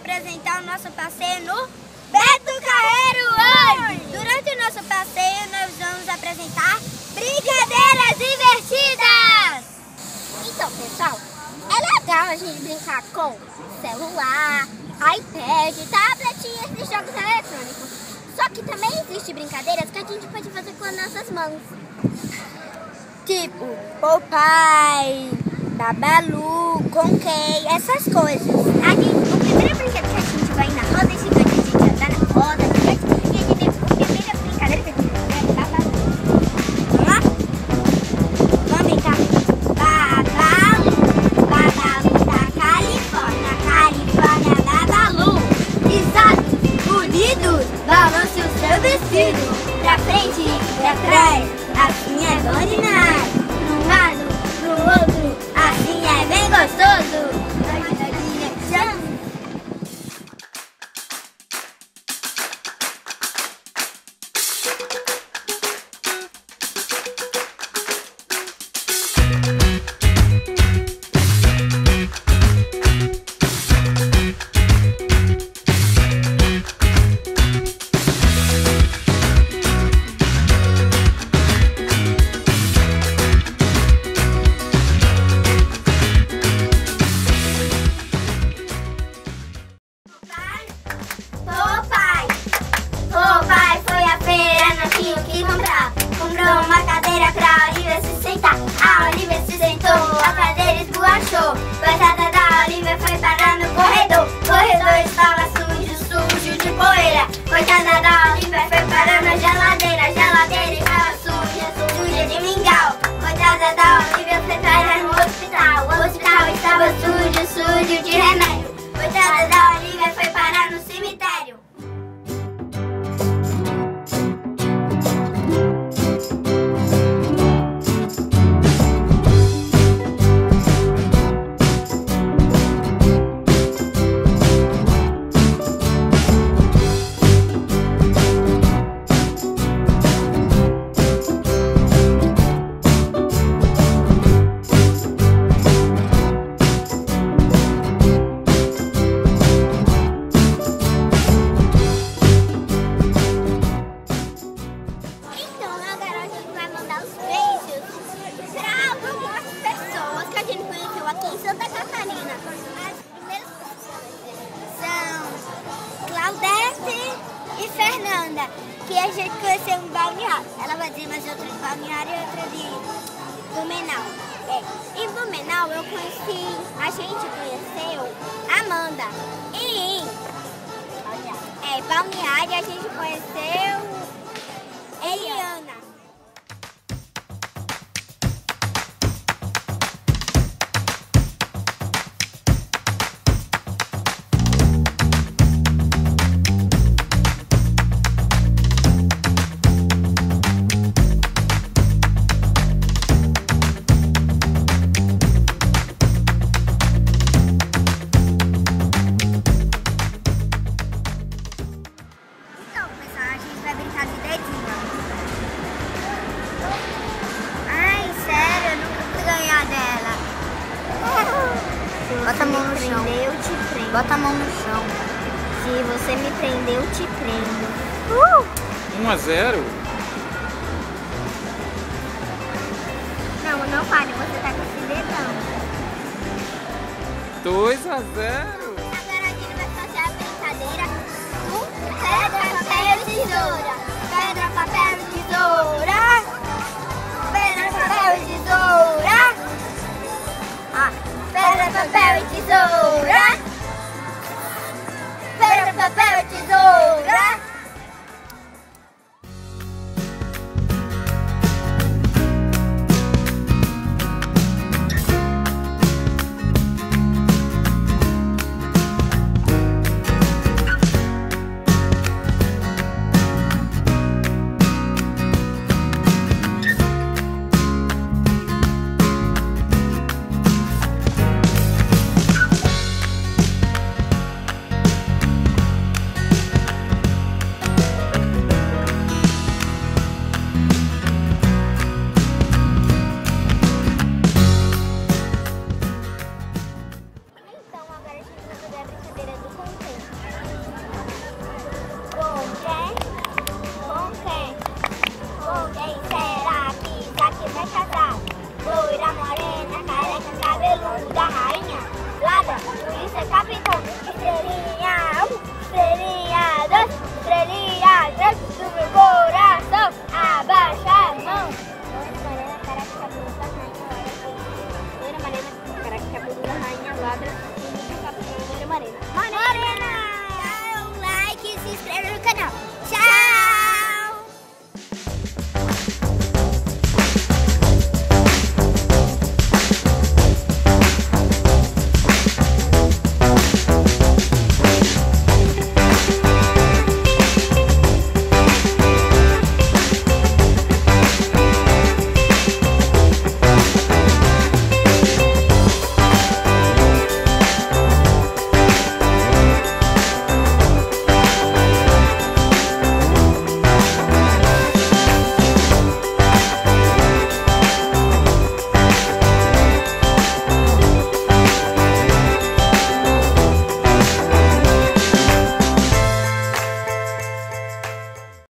apresentar o nosso passeio no Beto Carreiro hoje. Durante o nosso passeio, nós vamos apresentar brincadeiras divertidas. Então, pessoal, é legal a gente brincar com celular, iPad, tablet e esses jogos eletrônicos. Só que também existem brincadeiras que a gente pode fazer com as nossas mãos. Tipo, Popeye, Babalu, Conquei, essas coisas. O primeiro brinquedo que a gente vai ir na roda gigante, a gente andar na roda gigante. E a primeira brincadeira que a gente vai é Babalu. Vamos lá? Vamos brincar? Babalu, Babalu da Califórnia, Califórnia, Babalu. Risados, unidos, balance o seu vestido. Pra frente e pra trás, assim é bom demais. Pra um lado, pro outro, assim é bem gostoso. Popeye foi à feira, não tinha o que comprar. Comprou uma cadeira pra Olivia se sentar. A Olivia se sentou, a cadeira esborrachou. Coitada da Olivia foi parar no corredor. O corredor estava sujo, sujo de poeira. Coitada da Olivia foi parar na geladeira. A geladeira estava suja, suja de mingau. Coitada da Olivia foi parar no hospital. O hospital estava sujo, sujo de remédio. Coitada da Olivia foi parar no cemitério. Aqui em Santa Catarina. As primeiras São Claudete e Fernanda, que a gente conheceu em Balneário. Ela vai dizer mais outra de Balneário e outra de Blumenau. Em Blumenau a gente conheceu Amanda. E em Balneário a gente conheceu Eliana. Bota a mão no chão. Eu te prendo. Bota a mão no chão. Se você me prender, eu te prendo. 1-0? Não pare, você tá com esse dedão. 2-0? Agora a gente vai fazer a brincadeira do pega, papel e tesoura.